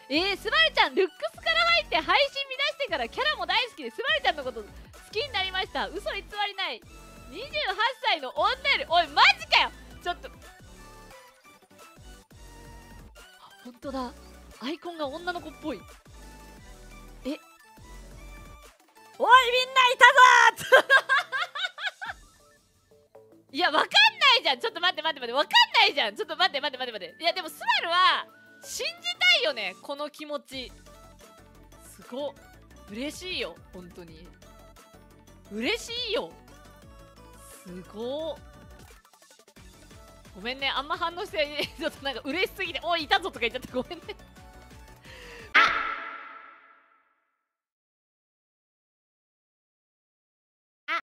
スバルちゃんルックスから入って配信見出してからキャラも大好きでスバルちゃんのこと好きになりました。嘘偽りない。28歳の女より、おいマジかよ。ちょっと本当だ、アイコンが女の子っぽい。おいみんないたぞーいやわかんないじゃん。ちょっと待ってわかんないじゃん。ちょっと待って。いやでもスバルは信じたいよね、この気持ち。すごっ、嬉しいよ、本当に嬉しいよ。すごっ、ごめんね、あんま反応してちょっとなんか嬉しすぎて「おいいたぞ」とか言っちゃってごめんね